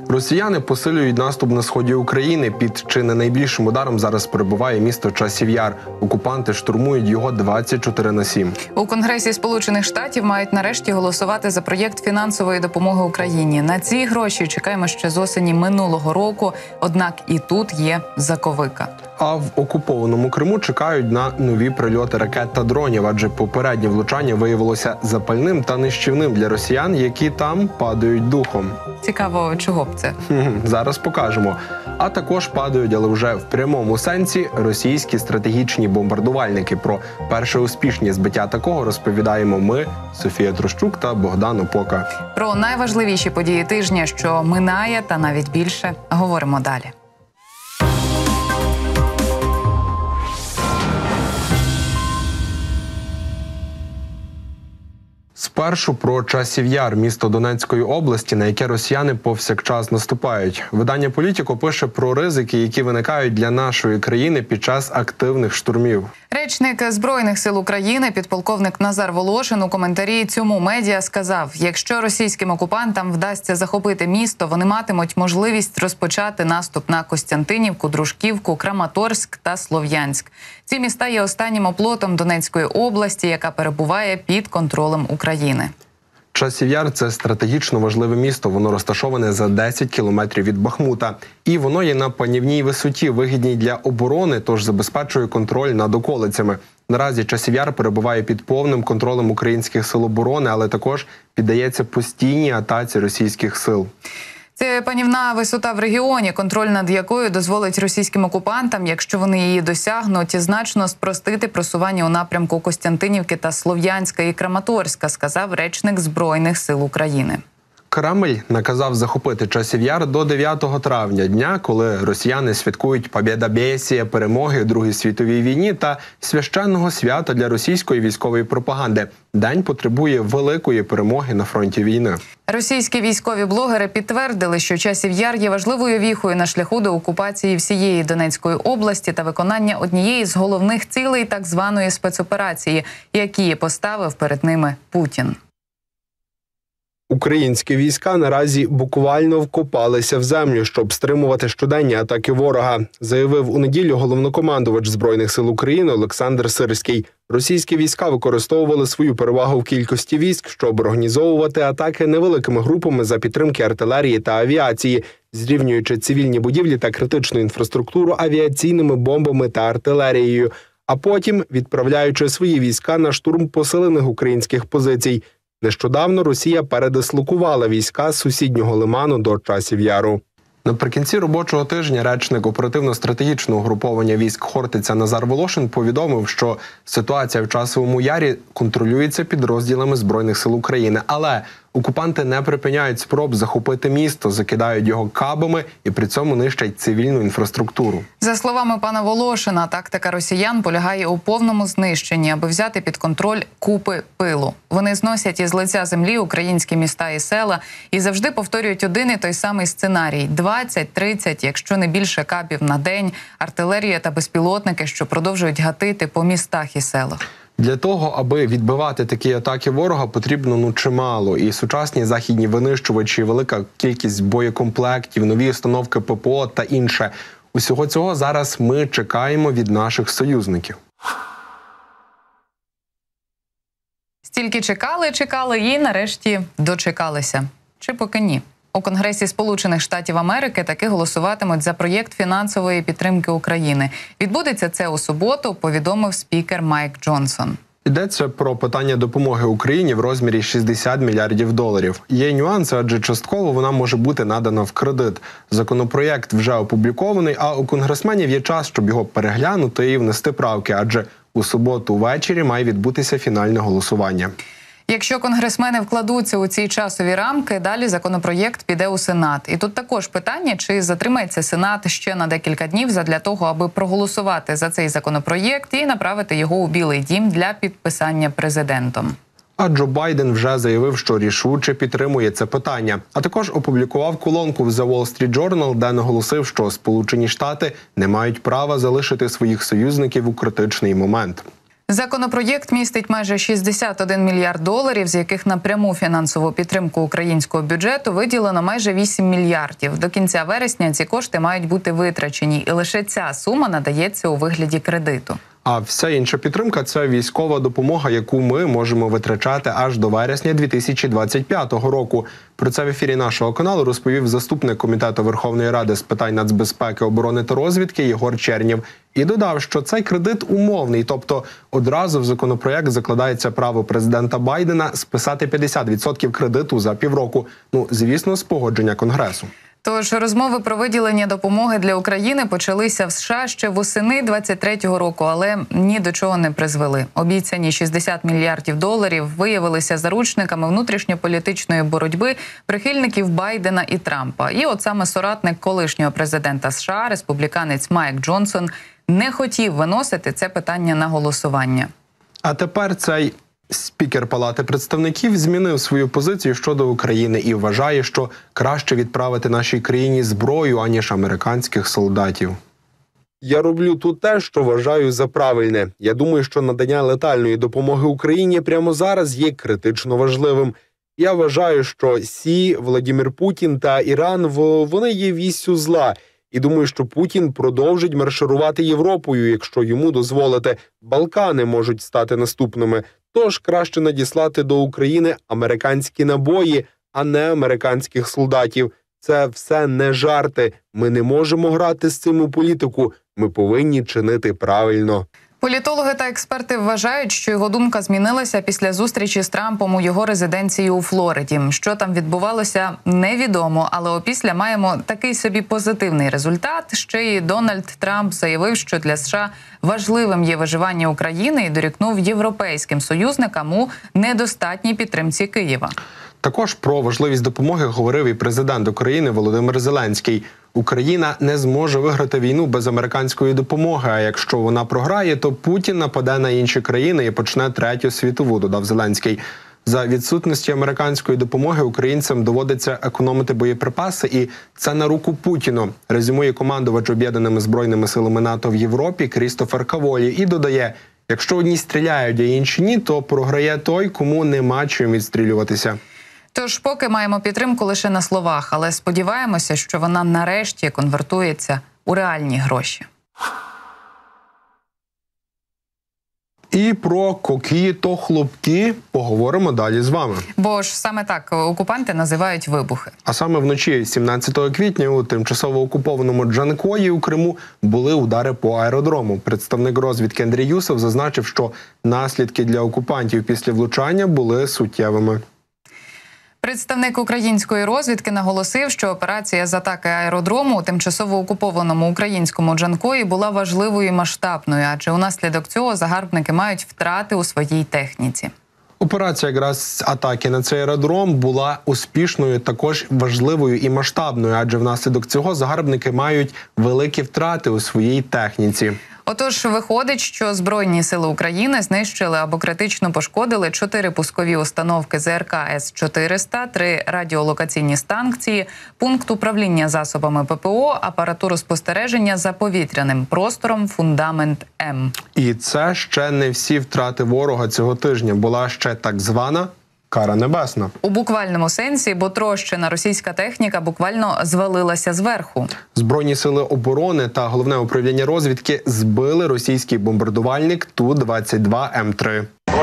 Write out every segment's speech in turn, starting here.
Росіяни посилюють наступ на сході України. Під чи не найбільшим ударом зараз перебуває місто Часів Яр. Окупанти штурмують його 24/7. У Конгресі Сполучених Штатів мають нарешті голосувати за проєкт фінансової допомоги Україні. На ці гроші чекаємо ще з осені минулого року, однак і тут є заковика. А в окупованому Криму чекають на нові прильоти ракет та дронів, адже попереднє влучання виявилося запальним та нищівним для росіян, які там падають духом. Цікаво, чого б це? Зараз покажемо. А також падають, але вже в прямому сенсі, російські стратегічні бомбардувальники. Про перше успішні збиття такого розповідаємо ми, Софія Трощук та Богдан Опока. Про найважливіші події тижня, що минає, та навіть більше, говоримо далі. Спершу про Часів Яр, місто Донецької області, на яке росіяни повсякчас наступають. Видання «Політіко» пише про ризики, які виникають для нашої країни під час активних штурмів. Речник Збройних сил України, підполковник Назар Волошин, у коментарі цьому медіа сказав, якщо російським окупантам вдасться захопити місто, вони матимуть можливість розпочати наступ на Костянтинівку, Дружківку, Краматорськ та Слов'янськ. Ці міста є останнім оплотом Донецької області, яка перебуває під контролем України. Часів Яр – це стратегічно важливе місто. Воно розташоване за 10 кілометрів від Бахмута. І воно є на панівній висоті, вигідній для оборони, тож забезпечує контроль над околицями. Наразі Часів Яр перебуває під повним контролем українських сил оборони, але також піддається постійній атаці російських сил. Це панівна висота в регіоні, контроль над якою дозволить російським окупантам, якщо вони її досягнуть, значно спростити просування у напрямку Костянтинівки та Слов'янська і Краматорська, сказав речник Збройних сил України. Кремль наказав захопити Часів Яр до 9 травня, дня, коли росіяни святкують побєдобєсія, перемоги у Другій світовій війні та священного свята для російської військової пропаганди. День потребує великої перемоги на фронті війни. Російські військові блогери підтвердили, що Часів Яр є важливою віхою на шляху до окупації всієї Донецької області та виконання однієї з головних цілей так званої спецоперації, які поставив перед ними Путін. Українські війська наразі буквально вкопалися в землю, щоб стримувати щоденні атаки ворога, заявив у неділю головнокомандувач Збройних сил України Олександр Сирський. Російські війська використовували свою перевагу в кількості військ, щоб організовувати атаки невеликими групами за підтримки артилерії та авіації, зрівнюючи цивільні будівлі та критичну інфраструктуру авіаційними бомбами та артилерією, а потім відправляючи свої війська на штурм посилених українських позицій. Нещодавно Росія передислокувала війська з сусіднього лиману до Часів Яру. Наприкінці робочого тижня речник оперативно-стратегічного угруповання військ Хортиця Назар Волошин повідомив, що ситуація в Часовому Ярі контролюється підрозділами Збройних сил України. Але окупанти не припиняють спроб захопити місто, закидають його кабами і при цьому нищать цивільну інфраструктуру. За словами пана Волошина, тактика росіян полягає у повному знищенні, аби взяти під контроль купи пилу. Вони зносять із лиця землі українські міста і села і завжди повторюють один і той самий сценарій – 20-30, якщо не більше кабів на день, артилерія та безпілотники, що продовжують гатити по містах і селах. Для того, аби відбивати такі атаки ворога, потрібно чимало. І сучасні західні винищувачі, велика кількість боєкомплектів, нові установки ППО та інше. Усього цього зараз ми чекаємо від наших союзників. Стільки чекали і нарешті дочекалися. Чи поки ні? У Конгресі Сполучених Штатів Америки таки голосуватимуть за проєкт фінансової підтримки України. Відбудеться це у суботу, повідомив спікер Майк Джонсон. Йдеться про питання допомоги Україні в розмірі $60 мільярдів. Є нюанси, адже частково вона може бути надана в кредит. Законопроєкт вже опублікований, а у конгресменів є час, щоб його переглянути і внести правки, адже у суботу ввечері має відбутися фінальне голосування. Якщо конгресмени вкладуться у ці часові рамки, далі законопроєкт піде у Сенат. І тут також питання, чи затримається Сенат ще на декілька днів задля того, аби проголосувати за цей законопроєкт і направити його у Білий дім для підписання президентом. А Джо Байден вже заявив, що рішуче підтримує це питання. А також опублікував колонку в The Wall Street Journal, де наголосив, що Сполучені Штати не мають права залишити своїх союзників у критичний момент. Законопроєкт містить майже 61 мільярд доларів, з яких на пряму фінансову підтримку українського бюджету виділено майже 8 мільярдів. До кінця вересня ці кошти мають бути витрачені, і лише ця сума надається у вигляді кредиту. А вся інша підтримка – це військова допомога, яку ми можемо витрачати аж до вересня 2025 року. Про це в ефірі нашого каналу розповів заступник Комітету Верховної Ради з питань нацбезпеки, оборони та розвідки Єгор Чернєв. І додав, що цей кредит умовний, тобто одразу в законопроєкт закладається право президента Байдена списати 50% кредиту за півроку. Звісно, з погодження Конгресу. Тож розмови про виділення допомоги для України почалися в США ще восени 23-го року, але ні до чого не призвели. Обіцяні 60 мільярдів доларів виявилися заручниками внутрішньополітичної боротьби прихильників Байдена і Трампа. І от саме соратник колишнього президента США, республіканець Майк Джонсон, не хотів виносити це питання на голосування. А тепер цей спікер Палати представників змінив свою позицію щодо України і вважає, що краще відправити нашій країні зброю, аніж американських солдатів. Я роблю тут те, що вважаю за правильне. Я думаю, що надання летальної допомоги Україні прямо зараз є критично важливим. Я вважаю, що Владимир Путін та Іран, вони є віссю зла. І думаю, що Путін продовжить марширувати Європою, якщо йому дозволити. Балкани можуть стати наступними. Тож краще надіслати до України американські набої, а не американських солдатів. Це все не жарти. Ми не можемо грати з цим у політику. Ми повинні чинити правильно. Політологи та експерти вважають, що його думка змінилася після зустрічі з Трампом у його резиденції у Флориді. Що там відбувалося, невідомо, але опісля маємо такий собі позитивний результат. Ще й Дональд Трамп заявив, що для США важливим є виживання України і дорікнув європейським союзникам у недостатній підтримці Києва. Також про важливість допомоги говорив і президент України Володимир Зеленський. Україна не зможе виграти війну без американської допомоги, а якщо вона програє, то Путін нападе на інші країни і почне Третю світову, додав Зеленський. За відсутності американської допомоги українцям доводиться економити боєприпаси, і це на руку Путіну, резюмує командувач Об'єднаними збройними силами НАТО в Європі Крістофер Каволі і додає, якщо одні стріляють, а інші ні, то програє той, кому нема чим відстрілюватися. Тож поки маємо підтримку лише на словах, але сподіваємося, що вона нарешті конвертується у реальні гроші. І про кокі-то хлопки поговоримо далі з вами. Бо ж саме так окупанти називають вибухи. А саме вночі 17 квітня у тимчасово окупованому Джанкої у Криму були удари по аеродрому. Представник розвідки Андрій Юсов зазначив, що наслідки для окупантів після влучання були суттєвими. Представник української розвідки наголосив, що операція з атаки аеродрому у тимчасово окупованому українському Джанкої була важливою і масштабною, адже унаслідок цього загарбники мають втрати у своїй техніці. Операція якраз з атаки на цей аеродром була успішною, також важливою і масштабною, адже внаслідок цього загарбники мають великі втрати у своїй техніці. Отож, виходить, що Збройні сили України знищили або критично пошкодили 4 пускові установки ЗРК С-400, 3 радіолокаційні станції, пункт управління засобами ППО, апаратуру спостереження за повітряним простором «Фундамент М». І це ще не всі втрати ворога цього тижня. Була ще так звана кара небесна. У буквальному сенсі, бо трощена російська техніка буквально звалилася зверху. Збройні сили оборони та Головне управління розвідки збили російський бомбардувальник Ту-22М3.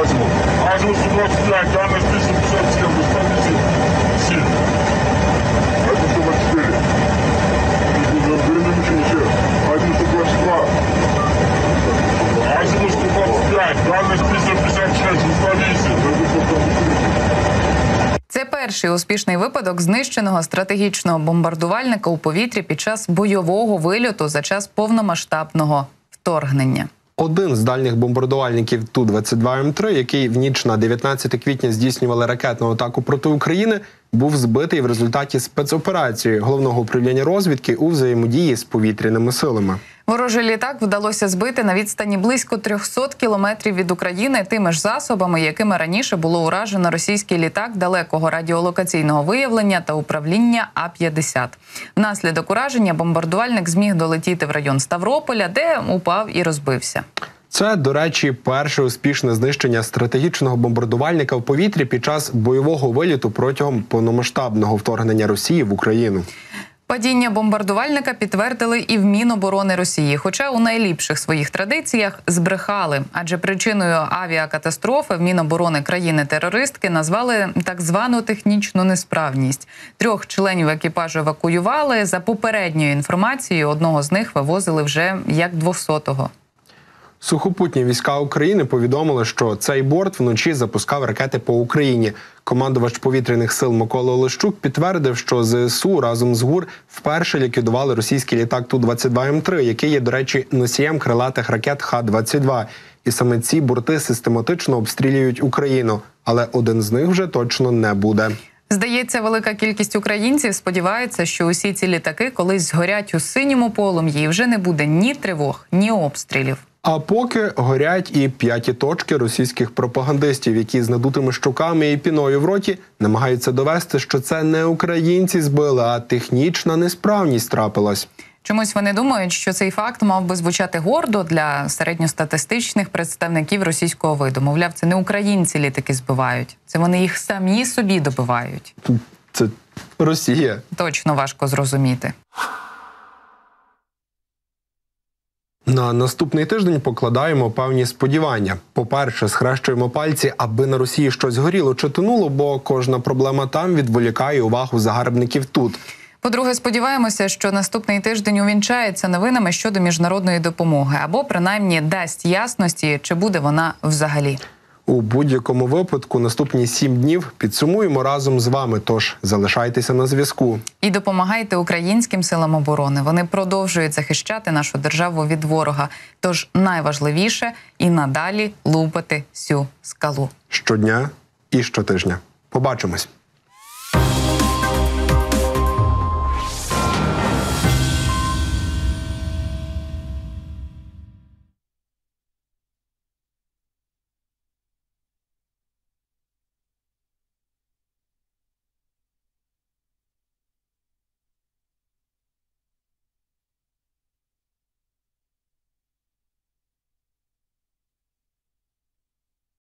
Це перший успішний випадок знищеного стратегічного бомбардувальника у повітрі під час бойового вильоту за час повномасштабного вторгнення. Один з дальніх бомбардувальників Ту-22М3, який в ніч на 19 квітня здійснювали ракетну атаку проти України, був збитий в результаті спецоперації Головного управління розвідки у взаємодії з повітряними силами. Ворожий літак вдалося збити на відстані близько 300 кілометрів від України тими ж засобами, якими раніше було уражено російський літак далекого радіолокаційного виявлення та управління А-50. Внаслідок ураження бомбардувальник зміг долетіти в район Ставрополя, де упав і розбився. Це, до речі, перше успішне знищення стратегічного бомбардувальника в повітрі під час бойового виліту протягом повномасштабного вторгнення Росії в Україну. Падіння бомбардувальника підтвердили і в Міноборони Росії, хоча у найліпших своїх традиціях збрехали. Адже причиною авіакатастрофи в Міноборони країни-терористки назвали так звану технічну несправність. 3 членів екіпажу евакуювали. За попередньою інформацією, одного з них вивозили вже як 200-го. Сухопутні війська України повідомили, що цей борт вночі запускав ракети по Україні. Командувач повітряних сил Микола Олещук підтвердив, що ЗСУ разом з ГУР вперше ліквідували російський літак Ту-22М3, який є, до речі, носієм крилатих ракет Х-22. І саме ці борти систематично обстрілюють Україну. Але один з них вже точно не буде. Здається, велика кількість українців сподівається, що усі ці літаки колись згорять у синьому полум'ї і вже не буде ні тривог, ні обстрілів. А поки горять і 5 точки російських пропагандистів, які з надутими щоками і піною в роті намагаються довести, що це не українці збили, а технічна несправність трапилась. Чомусь вони думають, що цей факт мав би звучати гордо для середньостатистичних представників російського виду. Мовляв, це не українці літаки збивають, це вони їх самі собі добивають. Це Росія. Точно важко зрозуміти. На наступний тиждень покладаємо певні сподівання. По-перше, схрещуємо пальці, аби на Росії щось горіло чи тонуло, бо кожна проблема там відволікає увагу загарбників тут. По-друге, сподіваємося, що наступний тиждень увінчається новинами щодо міжнародної допомоги, або принаймні дасть ясності, чи буде вона взагалі. У будь-якому випадку наступні 7 днів підсумуємо разом з вами, тож залишайтеся на зв'язку. І допомагайте українським силам оборони. Вони продовжують захищати нашу державу від ворога. Тож найважливіше і надалі лупати цю скалу. Щодня і щотижня. Побачимось.